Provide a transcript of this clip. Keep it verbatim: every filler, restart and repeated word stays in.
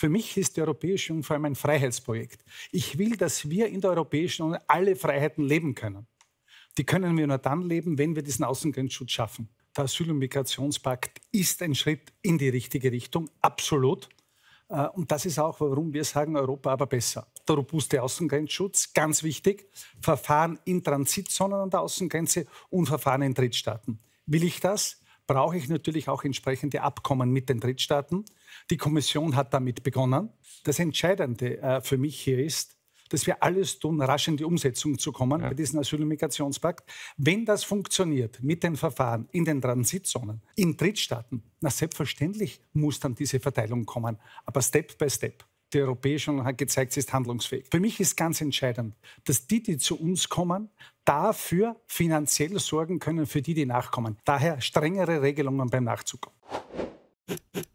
Für mich ist die Europäische Union vor allem ein Freiheitsprojekt. Ich will, dass wir in der Europäischen Union alle Freiheiten leben können. Die können wir nur dann leben, wenn wir diesen Außengrenzschutz schaffen. Der Asyl- und Migrationspakt ist ein Schritt in die richtige Richtung, absolut. Und das ist auch, warum wir sagen, Europa aber besser. Der robuste Außengrenzschutz, ganz wichtig. Verfahren in Transitzonen an der Außengrenze und Verfahren in Drittstaaten. Will ich das? Brauche ich natürlich auch entsprechende Abkommen mit den Drittstaaten. Die Kommission hat damit begonnen. Das Entscheidende äh, für mich hier ist, dass wir alles tun, rasch in die Umsetzung zu kommen, ja, bei diesem Asyl- und Migrationspakt. Wenn das funktioniert mit den Verfahren in den Transitzonen, in Drittstaaten, na selbstverständlich muss dann diese Verteilung kommen, aber Step by Step. Die Europäische Union hat gezeigt, sie ist handlungsfähig. Für mich ist ganz entscheidend, dass die, die zu uns kommen, dafür finanziell sorgen können für die, die nachkommen. Daher strengere Regelungen beim Nachzug.